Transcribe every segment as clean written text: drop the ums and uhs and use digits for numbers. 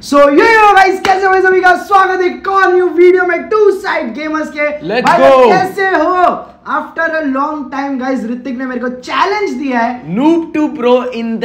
सो yo guys, कैसे हो सभी का स्वागत है एक और न्यू वीडियो में टू साइड गेमर्स के। Let's go। कैसे हो? After a long time guys, Hrithik ने मेरे को चैलेंज दिया है noob to pro in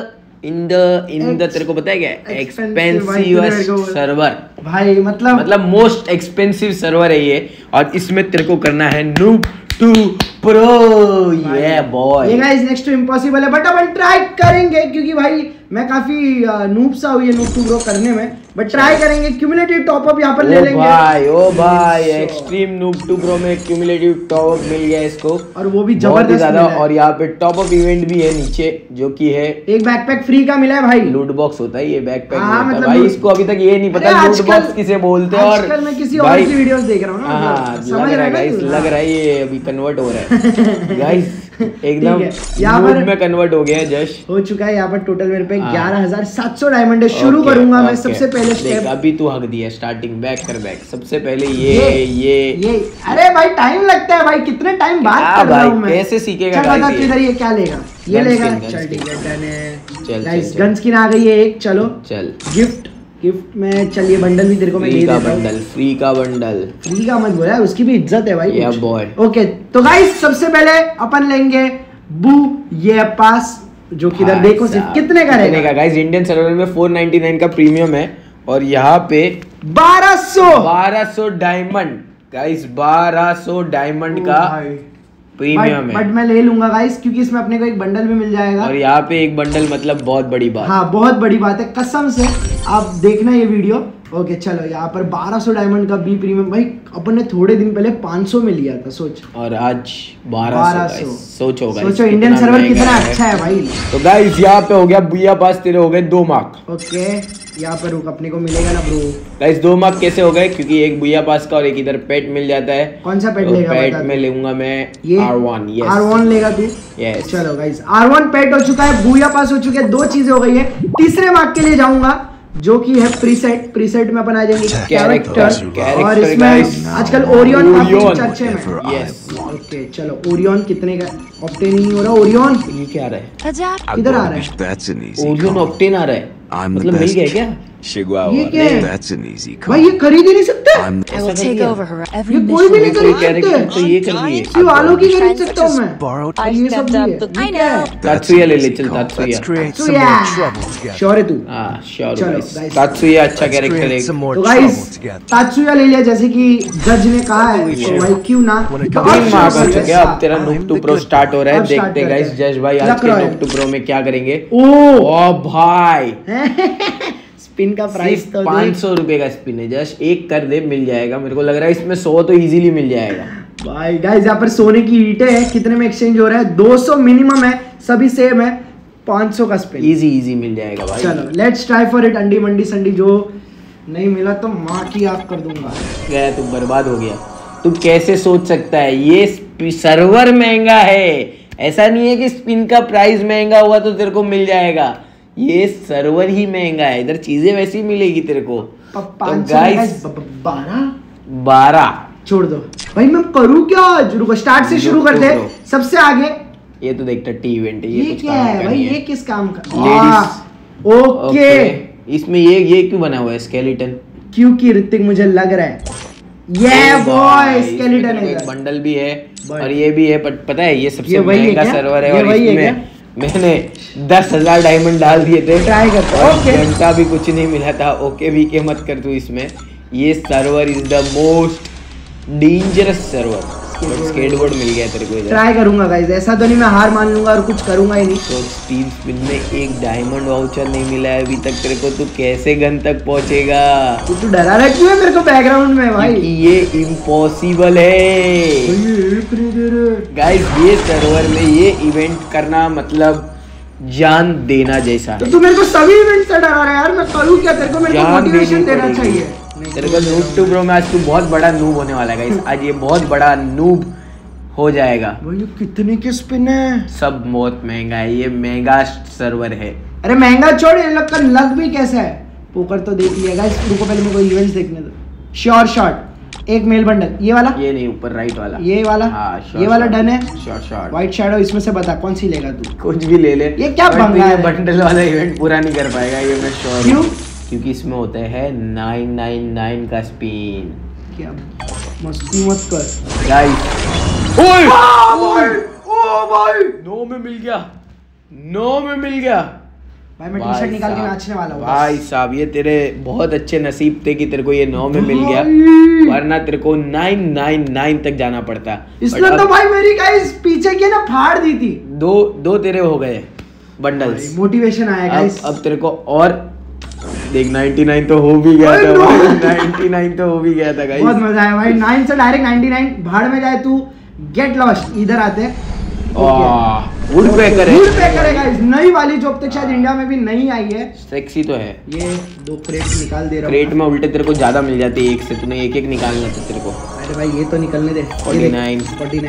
the तेरे को पता है क्या? एक्सपेंसिव सर्वर भाई, मतलब मोस्ट एक्सपेंसिव सर्वर है ये, और इसमें तेरे को करना है नूब टू प्रो। ये बॉय, ये गाइस नेक्स्ट टू इम्पॉसिबल है, बट अपन ट्राई करेंगे क्योंकि भाई मैं काफी नूब सा हूँ ये नूब टू प्रो करने में, बट ट्राई करेंगे। क्यूमुलेटिव टॉप अप यहाँ पर ले लेंगे। ओ भाई एक्सट्रीम नूब टू प्रो में क्यूमुलेटिव टॉप अप मिल गया इसको, और वो भी जबरदस्त ज्यादा। और यहाँ पे टॉप अप इवेंट भी है नीचे, जो कि है एक बैकपैक फ्री का मिला है भाई। लूट बॉक्स होता है ये बैकपैक। मतलब भाई इसको अभी तक ये नहीं पता लूट बॉक्स किसे बोलते हैं। और आजकल मैं किसी और की वीडियोस देख रहा हूँ ना, लग रहा है गाइस, लग रहा है ये अभी कन्वर्ट हो रहा है गाइस, एकदम यहाँ पर में कन्वर्ट हो गया है, जस्ट हो चुका है। यहाँ पर टोटल मेरे पे 11,700 डायमंड है। शुरू करूंगा मैं सबसे पहले स्टेप। अभी तू हक दिया स्टार्टिंग, बैक कर बैक। सबसे पहले ये अरे भाई टाइम लगता है भाई, कितने टाइम बाद कर रहा हूं मैं। कैसे सीखेगा चल बता किधर ये क्या लेगा, ये लेगा। चल ठीक है, डन है गाइस। गन स्किन आ गई है एक। चलो चल गिफ्ट में चलिए बंडल भी तेरे को मैं दे देता हूं। फ्री का बंडल, फ्री का मत बोला, उसकी भी इज्जत है भाई। या बॉय। ओके तो गाइस सबसे पहले अपन लेंगे बू ये पास, जो कि इधर देखो सिर्फ कितने का रहेगा गाइस। इंडियन सर्वर में 499 का प्रीमियम है, और यहाँ पे 1200 डायमंड गाइस, 1200 डायमंड का प्रीमियम है। बट मैं ले लूंगा गाइस, क्योंकि इसमें अपने को एक बंडल भी मिल जाएगा। और यहाँ पे एक बंडल मतलब बहुत बड़ी बात। हाँ बहुत बड़ी बात है, कसम से। आप देखना ये वीडियो। ओके चलो, यहाँ पर 1200 डायमंड का बी प्रीमियम। भाई अपन ने थोड़े दिन पहले 500 में लिया था, सोच। और आज 1200। सोचो इंडियन सर्वर कितना अच्छा है भाई। तो गाइस यहाँ पे हो गया बुया पास, तेरे हो गए 2 मार्क। ओके यहाँ पर रुक, अपने को मिलेगा ना ब्रो। गाइस 2 मार्क कैसे हो गए? क्योंकि एक बुया पास का और एक इधर पेट मिल जाता है। कौन सा पेट लेगा? पेट में लूंगा मैं R1। यस R1 लेगा तू? यस। चलो गाइस R1 पेट हो चुका है, बुया पास हो चुके हैं, 2 चीजें हो गई है। तीसरे मार्क के लिए जाऊंगा, जो कि है प्रीसेट में अपन आ जाएंगे कैरेक्टर। और इसमें आजकल ओरियन चर्चे में। यस ओके चलो, ओरियन कितने का ऑप्टेन नहीं हो रहा? ओरियन ये क्या आ रहा है? किधर आ रहा है? ओरियन ऑप्टेन आ रहा है, मतलब मिल गया क्या? ये क्या है भाई? ये खरीद ही नहीं सकते, ये कोई भी नहीं खरीद सकते। तो ये कर दिए, सिर्फ आलू की खरीद सकता हूँ मैं। ये सब भी है। तात्सुया ले ले, चल तात्सुया। श्योर है तू? हाँ श्योर गाइस, तात्सुया अच्छा कैरेक्टर है। तो गाइस तात्सुया ले लिया, जैसे कि जज ने कहा है, तो भाई क्यों ना। 3 मार्क हो चुके हैं, अब तेरा नूब टू प्रो स्टार्ट हो रहा है। देखते हैं गाइस जज भाई आज के नूब टू प्रो में क्या करेंगे। ओ भाई स्पिन का प्राइस तो 500 रुपए का स्पिन है, जस्ट एक कर दे मिल जाएगा। मेरे को लग रहा है इसमें 100 तो इजीली मिल जाएगा भाई। गाइस यहाँ पर सोने की ईंटें हैं, कितने में एक्सचेंज हो रहा है? 200 मिनिमम है, सभी सेम है। 500 का स्पिन इजी मिल जाएगा भाई। चलो लेट्स ट्राई फॉर इट। अंडी मंडी संडी, जो नहीं मिला तो माँ की आग कर दूंगा। गया तू, बर्बाद हो गया। तू कैसे सोच सकता है? ये सर्वर महंगा है, ऐसा नहीं है कि स्पिन का प्राइस महंगा हुआ तो तेरे को मिल जाएगा। ये सर्वर ही महंगा है, इधर चीजें वैसी मिलेगी तेरे को। तो गाइस 12 छोड़ दो भाई, मैं करूँ क्या? रुको स्टार्ट से शुरू करते हैं, सबसे आगे। ये तो देख टी इवेंट है, ये क्या है भाई? ये किस काम का? लेडीज। ओके इसमें ये क्यों बना हुआ है स्केलेटन? क्योंकि ऋतिक मुझे लग रहा है ये बॉय स्केलेटन है। बंडल भी है और ये भी है, बट पता है ये सबसे महंगा सर्वर है, और इसमें मैंने 10,000 डायमंड डाल दिए थे। ट्राई करते हैं। घंटा भी कुछ नहीं मिला था। ओके भी के मत कर तू इसमें। ये server is the most dangerous server. Skateboard मिल गया तेरे को इधर। ट्राई करूंगा गाइस, ऐसा तो नहीं मैं हार मान लूंगा और कुछ करूंगा ही नहीं। तो 3 स्पिन में एक डायमंड वाउचर नहीं मिला है अभी तक तेरे को, तू कैसे गन तक पहुंचेगा? तू डरा रहा क्यों है मेरे को बैकग्राउंड में भाई? ये इम्पॉसिबल है गाइस। ये सर्वर में ये इवेंट करना मतलब जान देना जैसा। तो तू मेरे को सभी इवेंट से डरा रहा है यार, मैं करूं क्या? तेरे को मेरे को मोटिवेशन देना चाहिए। तेरे को नूब टू प्रो में आज तू बहुत बड़ा नूब होने वाला है गाइस। आज ये बहुत बड़ा नूब हो जाएगा भाई। ये कितने के स्पिन है? सब बहुत महंगा है, ये महंगा सर्वर है। अरे महंगा छोड़, इन लोग का लक भी कैसा है। पोकर तो देख लिया गाइस, रुको पहले मेरे को इवेंट्स देखने दो। श्योर शॉट, एक मेल बंडल, ये वाला? ये नहीं, ऊपर राइट वाला, ये वाला। हाँ, ये वाला डन है। शॉट व्हाइट शैडो, इसमें से बता कौन सी लेगा तू? कुछ भी ले ले। ये क्या बंगा है? बंडल वाला इवेंट पूरा नहीं कर पाएगा ये, मैं श्योर। क्यों? क्योंकि इसमें होता है 999 का स्पिन। क्या मस्ती मत कर गाइस। ओए ओ भाई 9 में मिल गया, 9 में मिल गया भाई। मैं टी शर्ट निकाल के नाचने वाला हूँ भाई साहब। ये तेरे बहुत अच्छे नसीब थे कि तेरे को ये 9 में मिल गया, वरना तेरे को 999 तक जाना पड़ता। इसने तो भाई मेरी गाइस पीछे की ना फाड़ दी थी। दो तेरे हो गए बंडल्स। मोटिवेशन आया गाइस। अब तेरे को और देख 99 तो हो भी गया था भाई। 99 तो हो भी गया था गाइस। बहुत मजा आया भाई। 9 से डायरेक्ट 99 भाड़ में जाए तू। Get lost. इधर आते हैं। वुड पेकर है गाइस, नई वाली जो अब तक शायद इंडिया में भी नहीं आई है। सेक्सी तो है। ये 2 क्रेट निकाल दे रहा हूं। क्रेट में उल्टे तेरे को ज्यादा मिल जाती है एक से, तूने एक निकालना था तेरे को। अरे भाई ये तो निकलने दे। 49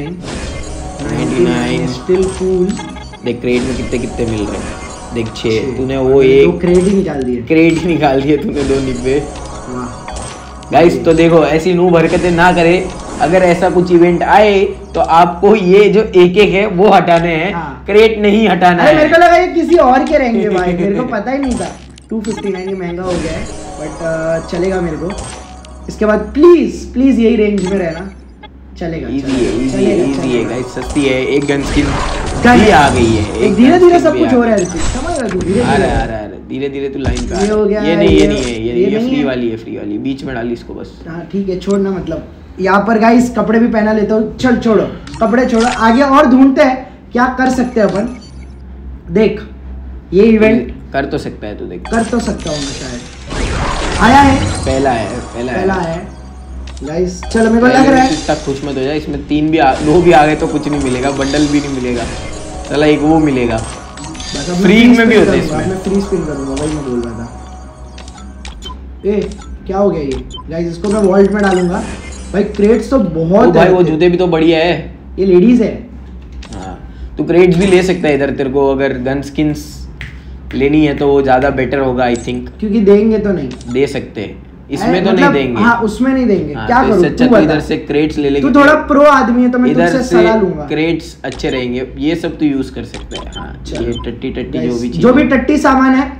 99 स्टिल कूल। देख क्रेट में कितने मिल रहे हैं। देख 6 तूने वो एक क्रेट ही निकाल दिए। क्रेट ही निकाल दिए तूने 2 डिब्बे। गाइस तो देखो ऐसी नूब हरकतें ना करे। अगर ऐसा कुछ इवेंट आए तो आपको ये जो एक है वो हटाने हैं। क्रेट नहीं हटाना है। मेरे को लगा ये किसी और के रहेंगे भाई। मेरे को पता ही नहीं था। 259 ये महंगा हो गया है बट चलेगा मेरे को। इसके बाद प्लीज यही रेंज में रहना। चलेगा। इजी है गाइस, सस्ती है। एक गन स्किन भी आ गई है। धीरे सब कुछ हो रहा है। समझ रहा तू? धीरे तू लाइन पे। ये हो गया। ये नहीं है। ये फ्री वाली है। फ्री वाली बीच में डाली इसको बस। हाँ ठीक है, छोड़ना मतलब। यहाँ पर गाइस कपड़े भी पहना लेता हूँ। चल छोड़ो कपड़े, छोड़ो आगे और ढूंढते हैं क्या कर सकते हैं अपन। देख ये इवेंट कर तो सकता है तू। देख कर तो सकता हूँ मैं शायद। आया है पहला है गाइस। चलो मेरे को लग रहा है इतना खुश मत हो जाए। इसमें 2 भी आ गए तो कुछ नहीं मिलेगा। बंडल भी नहीं मिलेगा। चला एक वो मिलेगा। फ्री में भी होता है इसमें। मैं फ्री स्पिन करूंगा वही मैं बोल रहा था। ए क्या हो गया ये गाइस? इसको मैं वॉल्ट में डालूंगा भाई। क्रेट्स तो बहुत भाई वो जूते भी तो बढ़िया है। ये लेडीज है। हाँ तू क्रेट्स भी ले सकता है इधर। तेरे को अगर गन स्किन्स लेनी है तो वो ज्यादा बेटर होगा आई थिंक। क्योंकि देंगे तो नहीं। दे सकते हैं इसमें तो नहीं देंगे। हाँ उसमें नहीं देंगे। क्या करूं? तू इधर से क्रेट्स ले लेंगे। तू थोड़ा प्रो आदमी है तो मैं तुझसे सलाह लूंगा। क्रेट्स अच्छे रहेंगे। ये सब तू यूज कर सकता है। हाँ ये टट्टी जो भी टट्टी सामान है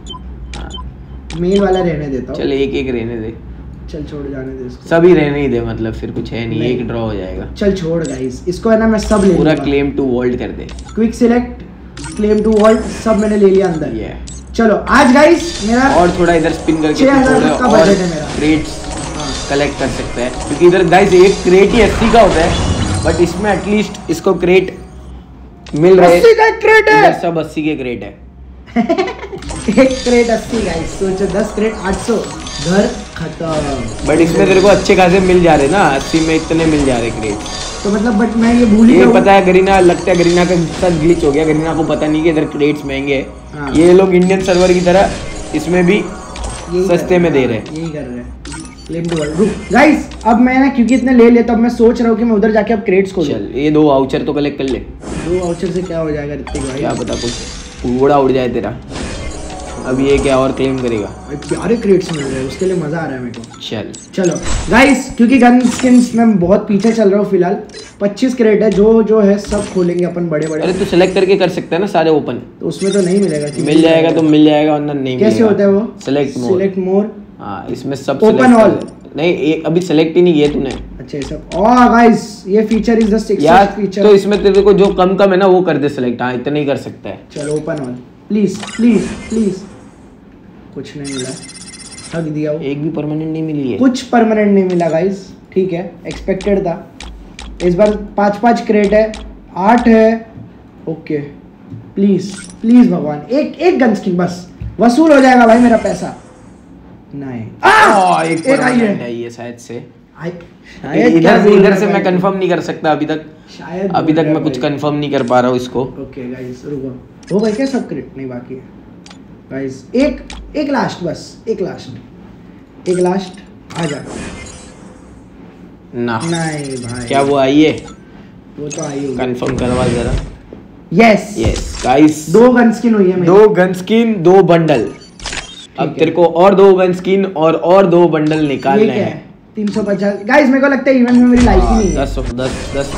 मेल वाला रहने देता हूँ। चल एक रहने दे। चल छोड़ जाने दे इसको। सभी रहने ही दे मतलब फिर कुछ है नहीं। एक ड्रॉ हो जाएगा। चल छोड़ गाइस इसको है ना। मैं सब ले पूरा क्लेम टू वॉल्ट कर दे। Quick select claim to vault सब मैंने ले लिया अंदर। चलो आज गाइस मेरा और थोड़ा इधर स्पिन करके क्रेट्स कलेक्ट कर सकते हैं। क्योंकि इधर गाइस एक क्रेट ही 80 का होता है बट इसमें एटलीस्ट इसको क्रेट मिल रहे हैं। 80 का क्रेट है। सब 80 के क्रेट है। एक क्रेट 80 गाइस। सोचो 10 क्रेट 800 घर खत्म। बट इसमें तेरे को अच्छे खासे मिल जा रहे ना। 80 में इतने मिल जा रहे क्रेट। तो मतलब बट मैं ये भूल ही पता है गरीना लगता है गरीना का साथ ग्लिच हो गया। गरीना को पता नहीं कि इधर क्रेट्स महंगे हैं। ये लोग इंडियन सर्वर की तरह इसमें भी सस्ते में दे रहे हैं। यही कर रहे हैं। Claim to vault. रुक गाइस अब मैं ना क्योंकि इतने ले लेता हूं मैं सोच रहा हूँ कि मैं उधर जाके अब क्रेट्स खोलूं। चल ये 2 वाउचर तो कलेक्ट कर ले। 2 वाउचर से क्या हो जाएगा ऋतिक भाई? क्या पता कुछ उड़ा उड़ जाए तेरा। अब ये क्या और क्लेम करेगा? प्यारे क्रेट्स मिल रहे हैं उसके लिए मजा आ रहा है मेरे को। चलो गाइस क्योंकि गन स्किन्स में बहुत पीछे चल रहा हूँ फिलहाल। 25 क्रेट है जो है सब खोलेंगे अपन बड़े। अरे तू सिलेक्ट करके कर सकता है ना सारे ओपन। तो उसमें तो नहीं मिलेगा। मिल जाएगा तो मिल जाएगा वरना नहीं मिलेगा। कैसे होता है वो? Select more. हाँ इसमें सब ओपन ऑल नहीं अभी सिलेक्ट ही नहीं किया तूने। अच्छा सब। गाइस ये feature is just access feature. तो इसमें तेरे को जो कम है ना वो कर दे सिलेक्ट। हाँ इतना ही कर सकता है। चलो ओपन ऑल प्लीज। कुछ नहीं मिला। ठग दिया वो। एक भी परमानेंट नहीं मिली है। कुछ परमानेंट नहीं मिला गाइस। ठीक है एक्सपेक्टेड था। इस बार 5 क्रेट है 8 है। ओके प्लीज भगवान एक गन स्किन बस वसूल हो जाएगा भाई मेरा पैसा। नहीं एक परमानेंट है ये शायद से। इधर से मैं कंफर्म नहीं कर सकता अभी तक। शायद अभी तक मैं कुछ कंफर्म नहीं कर पा रहा हूँ इसको। ओके गाइस रुको। हो गया क्या सब क्रेट? नहीं बाकी है गाइस। एक लास्ट बस। एक लास्ट आ जा ना। नहीं भाई क्या वो आई है? वो तो आई होगी। कंफर्म करवा जरा। यस गाइस 2 गन स्किन हुई है। 2 गन स्किन 2 बंडल। अब तेरे को और 2 गन स्किन और 2 बंडल निकालने हैं। 350 गाइस मेरे को लगता है इवेंट में मेरी लाइक ही नहीं है। 10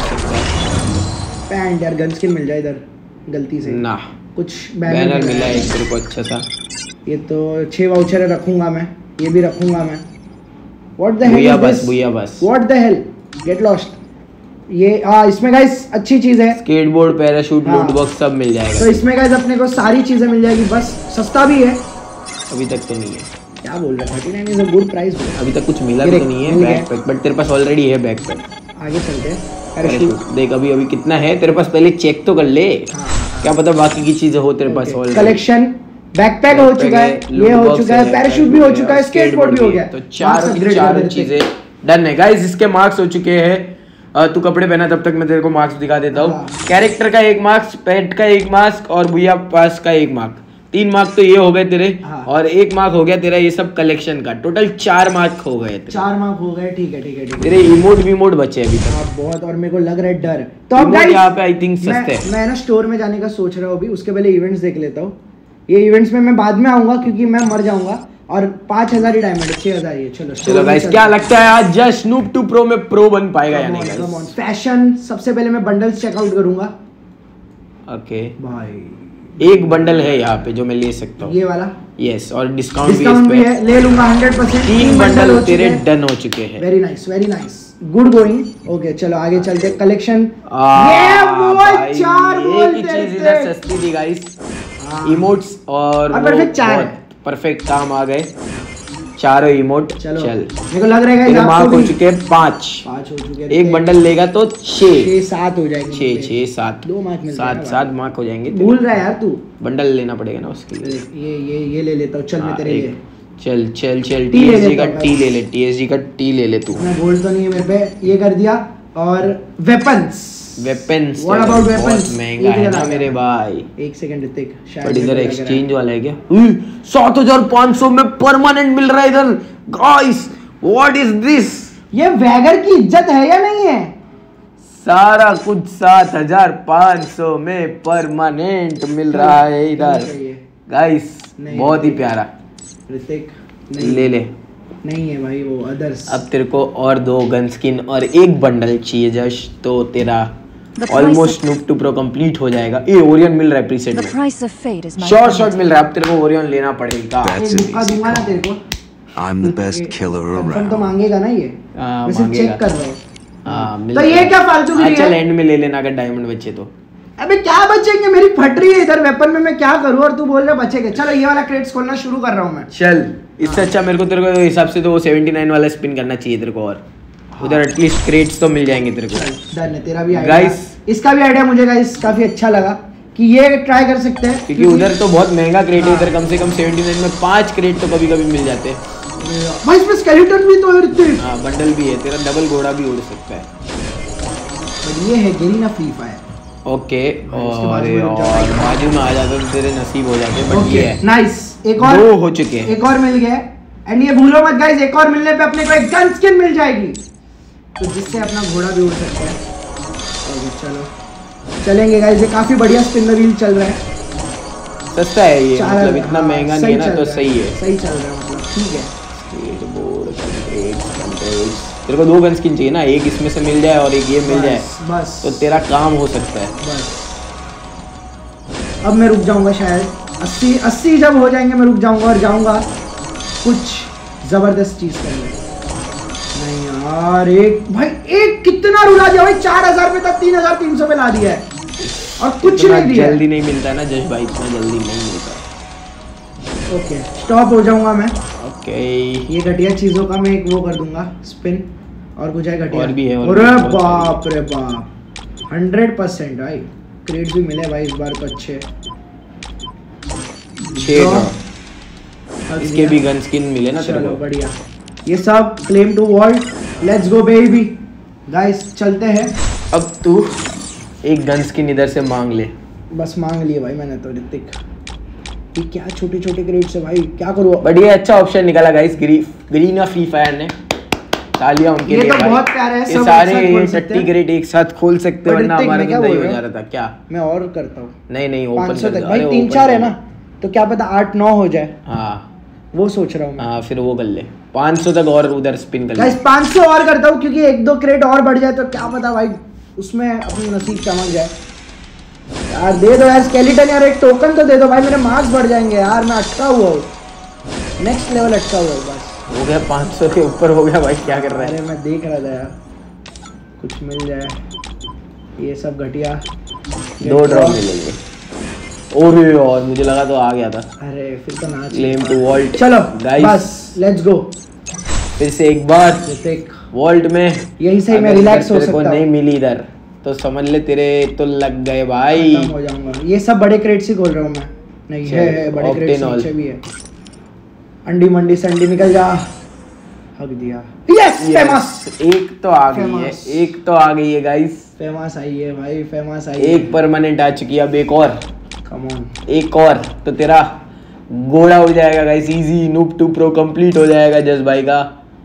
पैंट यार गन स्किन मिल जाए इधर गलती से ना। कुछ बैनर मिला है तेरे को अच्छा सा। ये तो 6 वाउचर रखूंगा मैं, ये भी रखूंगा मैं। What the hell is this? What the hell? Get lost. ये इसमें गाइस अच्छी चीज है, स्केटबोर्ड, पैराशूट, लूट बॉक्स सब मिल जाएगा। तो इसमें गाइस अपने को सारी चीजें मिल जाएगी, बस सस्ता भी है। अभी तक तो नहीं है, क्या बोल रहा है? 39 इज अ गुड प्राइस। अभी तक कुछ मिला भी तो नहीं है बैकपैक, बट तेरे पास ऑलरेडी है बैकपैक। आगे चलते हैं। पैराशूट देख अभी कितना है तेरे पास, पहले चेक तो कर ले। क्या पता बाकी की चीजें हो तेरे पास ऑलरेडी। कलेक्शन बैकपैक हो चुका है, ये हो चुका है, पैराशूट भी हो चुका है, स्केटबोर्ड भी हो गया। तो चार चीजें डन है गाइस। इसके मार्क्स हो चुके हैं। तू कपड़े पहना तब तक मैं तेरे को मार्क्स दिखा देता हूँ। कैरेक्टर का 1 मार्क्स, पेट का 1 मार्क्स और भैया पास का 1 मार्क। 3 मार्क तो ये हो गए तेरे, और 1 मार्क हो गया तेरा ये सब कलेक्शन का। टोटल 4 मार्क हो गए। 4 मार्क हो गए, ठीक है ठीक है ठीक है। तेरे इमोट विमोट बचे अभी तक बहुत, और मेरे को लग रहा है डर। तो अब गाइस यहाँ पे आई थिंक सस्ते हैं। मैं ना स्टोर में जाने का सोच रहा हूँ अभी, उसके पहले इवेंट्स देख लेता हूँ। ये इवेंट्स में मैं बाद में आऊंगा क्योंकि मैं मर जाऊंगा, और 5000 ही डायमंड, 6000 ही। चलो गाइस क्या लगता है आज जस्ट स्नूप 2 प्रो में प्रो बन पाएगा या नहीं गाइस? फैशन सबसे पहले मैं बंडल्स चेकआउट करूंगा। ओके भाई 1 बंडल है यहाँ पे जो मैं ले सकता हूँ, ये वाला। यस, और डिस्काउंट भी है, ले लूंगा 100%। 3 बंडल तेरे डन हो चुके हैं। Very nice, very nice, good going. Okay चलो आगे चलते हैं। कलेक्शन ये चीज इधर सस्ती थी गाइस, इमोट्स और परफेक्ट काम आ गए। चारों इमोट। चल मेरे को लग रहा है मार्क हो चुके हैं 5 हो चुके हैं। 1 बंडल लेगा तो 6-7 हो जाएंगे। 6-7 2 मार्क मिल जाएंगे, 7 मार्क हो जाएंगे। भूल रहा है यार तू, बंडल लेना पड़ेगा ना उसके लिए। ये ले लेता हूँ। चल मैं तेरे लिए चल TSG का टी ले ले, TSG का टी ले ले तू। मैं गोल्ड तो नहीं है मेरे पे, ये कर दिया। और वेपन्स व्हाट अबाउट वेपन्स? महंगा है ना मेरे भाई। 1 सेकंड ऋतिक, शायद इधर एक्सचेंज वाला है क्या? 7500 में परमानेंट मिल रहा है इधर गाइस। What is this? ये वैगर की इज्जत है या नहीं है? सारा कुछ 7500 में परमानेंट मिल रहा है इधर गाइस, बहुत ही प्यारा। ऋतिक ले नहीं है भाई, वो अदर्स। अब तेरे को और 2 गन स्किन और 1 बंडल चाहिए जश, तो तेरा ऑलमोस्ट स्नूप 2 प्रो कंप्लीट हो जाएगा। ये ओरियन मिल रहा है प्रीसेट में, शॉर्ट मिल रहा है। अब तेरे को ओरियन लेना पड़ेगा। दूंगा ना तेरे को। I'm the best killer around. तो मांगेगा ना ये, मैं सिर्फ चेक कर रहा हूँ। तो ये क्या फालतू की है? चल एंड में ले लेना अगर डायमंड बचे तो। अबे क्या बचेंगे, मेरी फट रही है इधर वेपन में, मैं क्या करूं? और तू बोल रहा बचेंगे। चलो ये वाला क्रेट्स खोलना शुरू कर रहा हूं मैं। चल इससे अच्छा मेरे को तेरे को हिसाब से तो 79 वाला स्पिन करना चाहिए तेरे को, और उधर एटलीस्ट क्रेट्स तो मिल जाएंगे तेरे को। डन है, तेरा भी आइडिया गाइस, इसका भी आइडिया मुझे गाइस काफी अच्छा लगा कि ये ट्राई कर सकते हैं, क्योंकि उधर तो बहुत महंगा क्रेट है, इधर कम से कम 79 में 5 क्रेट तो कभी-कभी मिल जाते हैं भाई। इसमें स्केलेटन भी तो है, हां बंडल भी है, तेरा डबल घोड़ा भी उड़ सकता है। पर ये है गेरीना फ्री फायर। ओके, और बाजू में आ जाते तो तेरे नसीब हो जाते, बट ये है नाइस। एक और 2 हो चुके हैं, एक और मिल गया। एंड ये भूलो मत गाइस, एक और मिलने पे अपने को एक गन स्किन मिल जाएगी, तो जिससे अपना घोड़ा भी उड़ सकता है। चलो चलेंगे गाइस, ये काफी बढ़िया स्पिन द व्हील चल रहा है। सस्ता है ये, मतलब इतना महंगा नहीं है ना, तो सही है, सही चल रहा है, मतलब ठीक है। तेरे को 2 गन स्किन चाहिए ना, एक इसमें से मिल जाए और एक ये मिल जाए, बस तो तेरा काम हो सकता है। बस अब मैं रुक जाऊंगा शायद 80 जब हो जाएंगे मैं रुक जाऊंगा और जाऊंगा कुछ जबरदस्त चीज करने। नहीं यार, एक भाई एक कितना रुला दिया भाई, 4000 पे था, 3300 पे ला दिया है और कुछ नहीं दिया। जल्दी नहीं मिलता ना जश भाई, इतना जल्दी नहीं मिलता। ओके स्टॉप हो जाऊंगा मैं। ओके ये घटिया चीजों का मैं एक वो कर दूंगा स्पिन, और कुछ है घटिया और भी है। अरे बाप रे बाप, 100% भाई क्रेट भी मिले भाई इस बार तो अच्छे। 6 इसके भी गन स्किन मिले ना तेरे को, बढ़िया। ये सब claim to world, let's go baby guys, चलते हैं। अब तू एक गन स्किन इधर से मांग ले। बस मांग लिए भाई मैंने तो ऋतिक। ये क्या छोटे छोटे क्रेट्स है भाई, क्या करूँ? बढ़िया, अच्छा ऑप्शन निकाला गाइस गरीना फ्री फायर ने, तालियां उनके लिए। ये तो बहुत प्यारा है, ये सारे 30 क्रेट एक साथ खोल सकते हो, वरना हमारा तो नहीं हो जा रहा था। क्या मैं और करता हूँ? नहीं ओपन 500 तक भाई, 3-4 है ना, तो क्या पता 8-9 हो जाए। हाँ वो सोच रहा हूँ मैं। हाँ फिर वो कर ले, 500 तक और उधर स्पिन कर ले। गाइस 500 और करता हूँ, क्योंकि 1-2 क्रेट और बढ़ जाए तो क्या पता भाई उसमें अपनी नसीब चमक जाए। यार दे दो यार स्केलेटन यार, एक टोकन तो दे दो भाई, मेरे मार्क्स बढ़ जाएंगे यार, मैं अटका हुआ हूँ, नेक्स्ट लेवल अटका हुआ हूँ बस। हो गया 500 के ऊपर हो गया भाई, क्या कर रहा है? अरे मैं देख रहा था यार कुछ मिल जाए, ये सब घटिया 2 ड्रॉप मिलेंगे। अरे यार मुझे लगा तो आ गया था। अरे फिर तो ना क्लेम टू वॉल्ट। चलो गाइस बस लेट्स गो, फिर से एक बार वॉल्ट में यही से मैं रिलैक्स हो सकता हूं। नहीं मिली इधर तो समझ ले तेरे तो लग गए भाई, खत्म हो जाऊंगा। ये सब बड़े क्रेट से खोल रहा हूं मैं, नहीं है बड़े क्रेट से नीचे भी है। अंडी मंडी संडी निकल जा, हक दिया। यस फेमस, एक तो आ गई है, एक तो आ गई है गाइस, फेमस आई है भाई, फेमस आई है। एक परमानेंट आ चुकी है, अब एक और, कम ऑन एक और तो तेरा घोड़ा हो जाएगा guys, easy noob to pro complete हो जाएगा जस भाई का।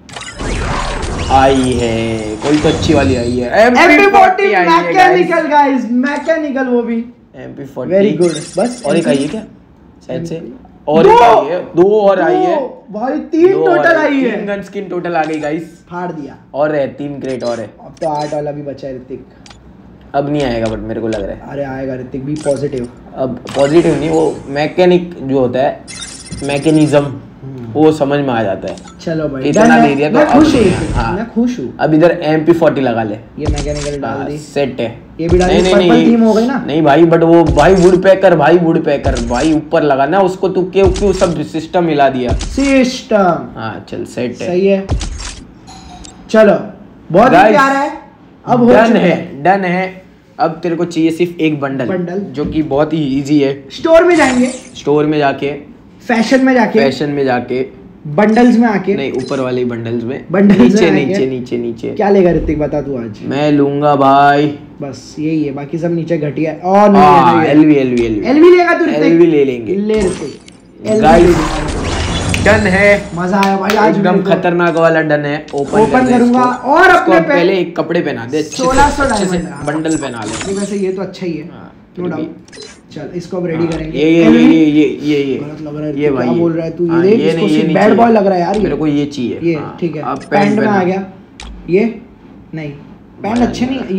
आई है कोई तो अच्छी वाली आई है, MP40 मैकेनिकल गाइस, मैकेनिकल वो भी MP40 वेरी गुड। बस और एक आई है क्या शायद से, और एक आई है, 2 और आई है भाई, 3 टोटल आई है, 3 गन स्किन टोटल आ गई गाइस, फाड़ दिया। और है 3 क्रेट और है। अब तो 8 वाला भी बचा है ऋतिक, अब नहीं आएगा बट मेरे को लग रहा है। अरे आएगा ऋतिक भी पॉजिटिव। अब पॉजिटिव नहीं, वो मैकेनिक जो होता है, मैकेनिज्म वो समझ में आ जाता है। चलो भाई इतना दे दिया तो मैं खुश हूँ, हाँ। मैं खुश हूँ। अब इधर MP40 लगा ले, ये मैकेनिकल डाल दी, सेट है। ये भी डाल दी, पर्पल थीम हो गई ना। नहीं भाई बट वो भाई वुड पैकर भाई ऊपर लगाना उसको, तू क्यों सब सिस्टम मिला दिया, सिस्टम। हाँ चल सेट है, सही है। चलो बहुत ही प्यारा है, अब हो डन है, डन है। अब तेरे को चाहिए सिर्फ एक बंडल जो कि बहुत ही इजी है। स्टोर में जाएंगे, स्टोर में जाके, फैशन में जाके बंडल्स में आके, नहीं ऊपर वाले बंडल्स में, नीचे नीचे क्या लेगा ऋतिक बता तू आज? मैं लूंगा भाई बस यही है, बाकी सब नीचे घटिया है। और नहीं एलवी लेगा तू ऋतिक? एलवी ले लेंगे, ले ऋतिक। गाइस डन है, मजा आया भाई आज, एकदम खतरनाक वाला डन है। ओपन करूंगा और अपने पहले एक कपड़े पहना दे, 1600 डायमंड बंडल पहना ले। वैसे ये तो अच्छा ही है, नो डाउट। चल इसको अब रेडी करेंगे। ये गलत लग रहा है, ये भाई क्या बोल रहा है तू? ये ये नहीं, बैड बॉय लग रहा है यार, मेरे को ये चाहिए। ये ठीक है, पैंट में आ गया। ये नहीं, पैंट अच्छे नहीं,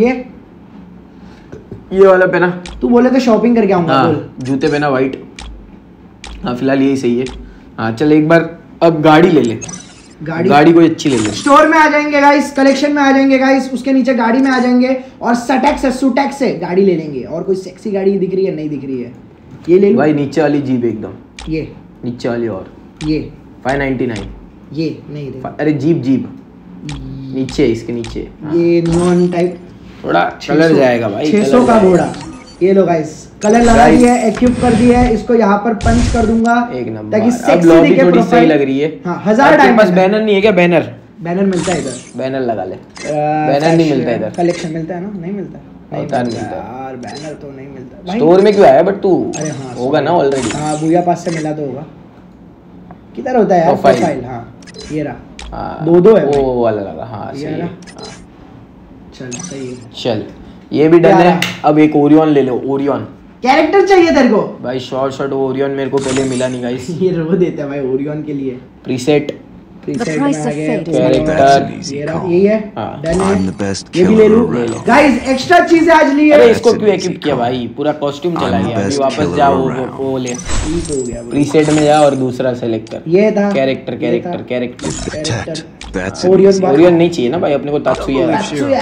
ये वाला पहना। तू बोले तो शॉपिंग करके आऊंगा, बोल। जूते पहना वाइट, हाँ फिलहाल यही सही है। हाँ चल एक बार अब गाड़ी ले ले, गाड़ी कोई अच्छी ले ले। स्टोर में आ जाएंगे गाइस, कलेक्शन में आ जाएंगे गाइस, उसके नीचे गाड़ी में आ जाएंगे और सुटेक्स से गाड़ी ले लेंगे। और कोई सेक्सी गाड़ी दिख रही है? नहीं दिख रही है, ये ले लो भाई। नीचे वाली जीप एकदम, ये नीचे वाली, और ये 599, ये नहीं रे, अरे जीप नीचे, इसके नीचे ये नियॉन टाइप, थोड़ा कलर जाएगा भाई, 600 का घोड़ा। ये लो गाइस, कलर लगा दिया है, इक्विप कर दिया है, इसको यहाँ पर पंच कर दूंगा एक नंबर, ताकि अब लॉबी थोड़ी सही लग रही है। हाँ, 1000 डायमंड। बस बैनर नहीं है क्या? बैनर मिलता है इधर, बैनर लगा ले। बैनर नहीं मिलता इधर, कलेक्शन मिलता है ना? नहीं मिलता, नहीं मिलता यार, बैनर तो नहीं मिलता भाई। स्टोर में क्यों आया बट तू? अरे हाँ होगा ना ऑलरेडी। हाँ भूया पास से मिला तो होगा। किधर होता है यार प्रोफाइल? हाँ ये रहा, दो है वो वाला लगा। हाँ सही है, चल सही है। चल ये भी डन है। अब एक ओरियन ले लो, ओरियन कैरेक्टर चाहिए तेरे को भाई? शॉर्ट ओरियन मेरे को पहले मिला नहीं गाइस। ये रो देता है भाई ओरियन के लिए। प्रीसेट में आ गए कैरेक्टर, यही है, डन I'm the है। best ये भी ले killer लो around. गाइस, एक्स्ट्रा चीजें आज ली है। अरे इसको क्यों इक्विप किया भाई? पूरा कॉस्ट्यूम चला गया। अभी वापस जा, वो ले, ठीक हो गया। प्रीसेट में जा और दूसरा सेलेक्ट कर। ये था कैरेक्टर That's ओरियन नहीं चाहिए ना भाई अपने को, तात्सुया।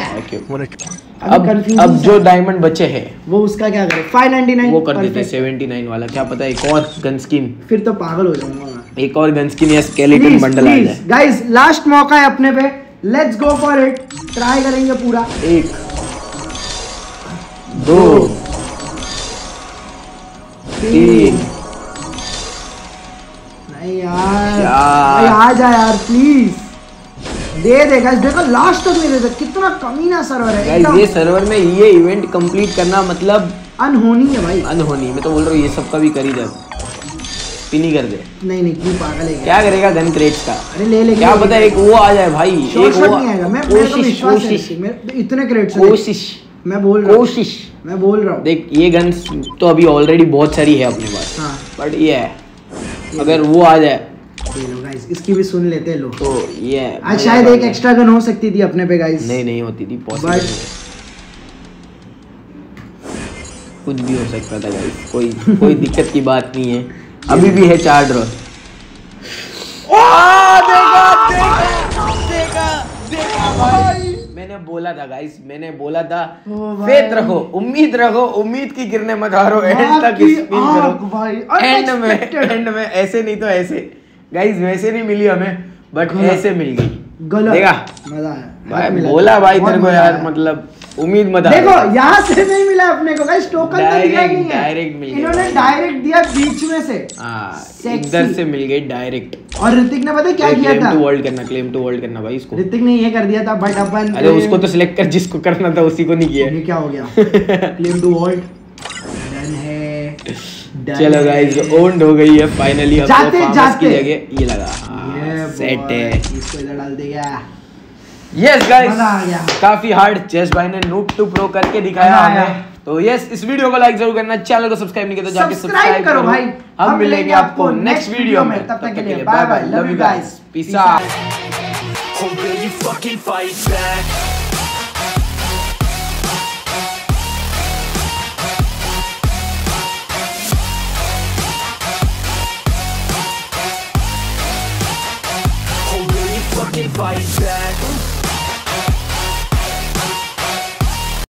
अब जो डायमंड बचे हैं वो उसका क्या करे? 599 वो कर देते 79 वाला। क्या पता एक और गन स्किन, फिर तो पागल हो जाऊंगा मैं। एक और गन स्किन या स्केलेटन बंडल आ जाए। गाइस लास्ट मौका है अपने पे, let's go for it. Try करेंगे पूरा। 1 2 3 नहीं यार, भाई आ जा यार प्लीज, दे दे गाइस। देखो लास्ट तक नहीं देते, कितना कमीना सर्वर है गाइस। ये सर्वर में ये इवेंट कंप्लीट करना मतलब अनहोनी है भाई, अनहोनी। मैं तो बोल रहा हूँ ये सब का भी कर ही दे, पिन ही कर दे। नहीं क्यों पागल है क्या करेगा गन क्रेट्स का? अरे ले ले, क्या पता एक वो आ जाए भाई, एक शॉट वो नहीं आएगा। मैं कोशिश इतने क्रेट्स मैं बोल रहा हूँ। देख ये गन्स तो अभी ऑलरेडी बहुत सारी है अपने पास, हाँ बट ये है अगर वो आ जाए लो गाइस, इसकी भी सुन लेते लो तो ये आज शायद एक एक्स्ट्रा गन हो सकती थी अपने पे गाइस। नहीं होती थी, पॉसिबल कुछ भी हो सकता था गाइस, कोई दिक्कत की बात नहीं है। अभी भी है 4 ड्रॉ। देखा भाई, मैंने बोला था गाइस, मैंने बोला था फेथ रखो, उम्मीद रखो, उम्मीद की किरणें मत हारो, एंड तक स्पिन करो। एंड में ऐसे नहीं तो ऐसे गाइस, वैसे नहीं मिली हमें बट ऐसे मिल गई। देखा मजा आया भाई, बोला भाई तेरे को यार, मतलब उम्मीद मत देखो यहाँ से नहीं मिला अपने को गाइस, टोकन तो दिया नहीं है, डायरेक्ट मिल गया, इन्होंने डायरेक्ट दिया बीच में से। इधर से मिल गई डायरेक्ट। और ऋतिक ने पता क्या किया था, क्लेम टू वर्ल्ड करना भाई इसको। ऋतिक ने ये कर दिया था बट अपन, अरे उसको तो सिलेक्ट कर, जिसको करना था उसी को नहीं किया। ये क्या हो गया, क्लेम टू वर्ल्ड डन है। चलो गाइस, ओन्ड हो गई है फाइनली। अब जाते की जगह ये लगा, सेट है, इसको इधर डाल देगा। यस गाइस, काफी हार्ड चेस भाई ने नूब टू प्रो करके दिखाया हमें। तो यस, इस वीडियो को लाइक जरूर करना, चैनल को सब्सक्राइब नहीं किया तो जाके सब्सक्राइब करो भाई। हम मिलेंगे आपको नेक्स्ट वीडियो में, तब तक के लिए bye bye, love you guys, peace out. fight back.